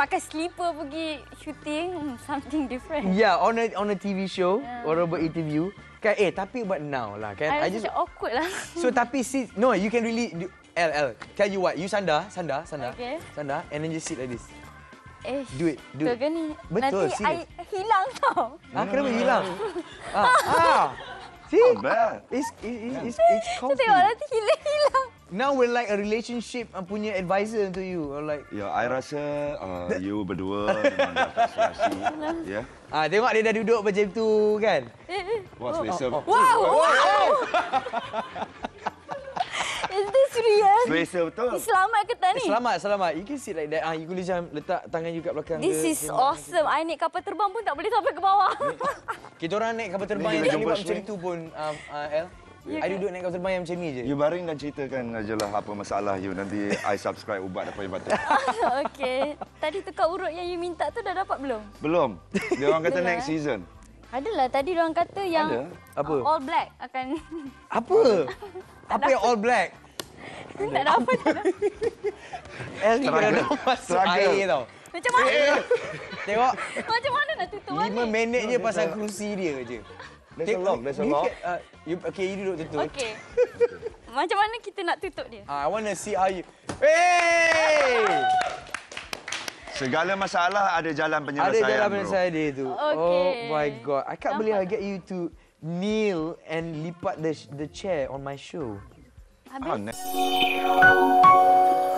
pakai slipper pergi shooting, something different. Yeah, on a TV show, orang buat interview. Kan, tapi but now lah kan. I just awkward lah. So tapi no, you can really tell you what, you sandar, Okay. sandar, and then just sit like this. Do it. Betul ke ni? Betul, nanti I hilang tau. Kenapa hilang? See? Not bad. It's Saya comfy. tengok nanti hilang. Now we're like a relationship punya advisor to you, or like. Ya, I rasa you berdua memang dapat serasi. Ya. Tengok dia dah duduk macam tu kan. Wah, selesa. Wow! Is this real? Selesa betul. Selamat ke tak ni? Selamat. You can sit like that. You boleh macam letak tangan you kat belakang. This is awesome. I naik kapal terbang pun tak boleh sampai ke bawah. Kita orang naik kapal terbang yang buat macam tu pun, El. I duduk naik kapal terbang yang macam ni je. You baring dan ceritakan ajalah apa masalah you. Nanti I subscribe ubat apa yang patut. Okey. Tadi tukar urut yang you minta tu dah dapat belum? Belum. Dia orang kata next season. Adalah. Tadi orang kata yang Ada? Apa? all black akan... Apa? Apa yang all black? tak dapat. El ni kena masuk air tau. Macam mana? Tengok. Macam mana nak tutup balik? 5 minit je pasal kerusi dia je. There's a lock. Okay, you duduk tutup. Okey. Macam mana kita nak tutup dia? I want to see how you... Hey! Segala masalah ada jalan penyelesaian. Ada jalan penyelesaian dia tu. Okay. Oh my God. I can't believe I get you to kneel and lipat the chair on my show. Habis? Ah,